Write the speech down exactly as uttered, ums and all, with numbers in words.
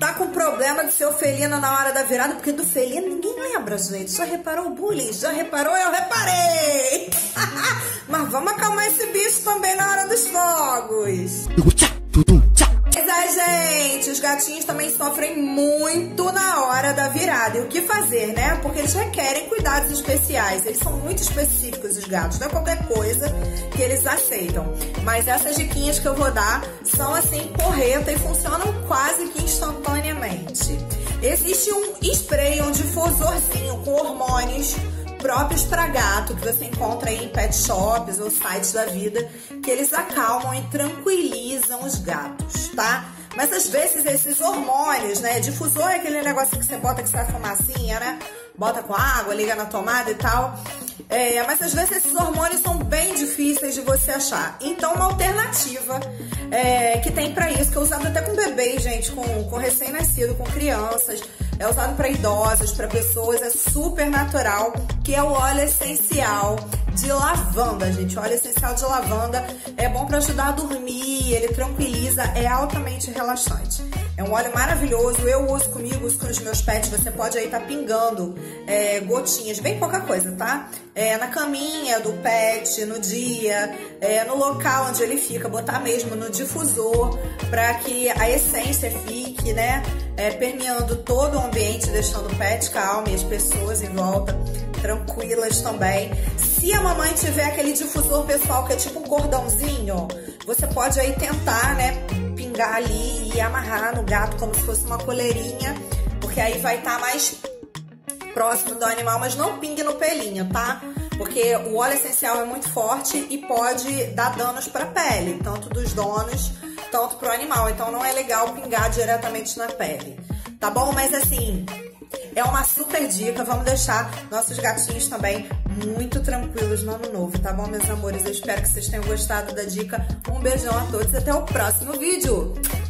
tá com problema de ser o felino na hora da virada, porque do felino ninguém lembra, gente. Já reparou o bullying? Já reparou? Eu reparei! Mas vamos acalmar esse bicho também na hora dos fogos. Mas é, gente, os gatinhos também sofrem muito na hora da virada. E o que fazer, né? Porque eles requerem cuidados especiais. Eles são muito específicos, os gatos. Não é qualquer coisa que eles aceitam. Mas essas diquinhas que eu vou dar são, assim, porreta e funcionam quase que instantaneamente. Existe um spray, um difusorzinho com hormônios próprios para gato, que você encontra aí em pet shops ou sites da vida, que eles acalmam e tranquilizam os gatos, tá? Mas às vezes esses hormônios, né? Difusor é aquele negócio que você bota que sai fumacinha, né? Bota com água, liga na tomada e tal. É, mas às vezes esses hormônios são bem difíceis de você achar. Então uma alternativa é, que tem pra isso, que é usado até com bebês, gente, com, com recém-nascido, com crianças. É usado para idosos, para pessoas, é super natural, que é o óleo essencial de lavanda, gente. O óleo essencial de lavanda é bom para ajudar a dormir, ele tranquiliza, é altamente relaxante. É um óleo maravilhoso, eu uso comigo, uso com os meus pets, você pode aí estar tá pingando é, gotinhas, bem pouca coisa, tá? É, na caminha do pet, no dia, é, no local onde ele fica, botar mesmo no difusor, para que a essência fique, né, é, permeando todo o ambiente, deixando o pet calmo e as pessoas em volta tranquilas também. Se a mamãe tiver aquele difusor pessoal que é tipo um cordãozinho, você pode aí tentar, né, pingar ali e amarrar no gato como se fosse uma coleirinha, porque aí vai estar tá mais próximo do animal, mas não pingue no pelinho, tá? Porque o óleo essencial é muito forte e pode dar danos para a pele, tanto dos donos, tanto para o animal. Então não é legal pingar diretamente na pele, tá bom? Mas assim, é uma super dica. Vamos deixar nossos gatinhos também muito tranquilos no ano novo, tá bom, meus amores? Eu espero que vocês tenham gostado da dica. Um beijão a todos e até o próximo vídeo.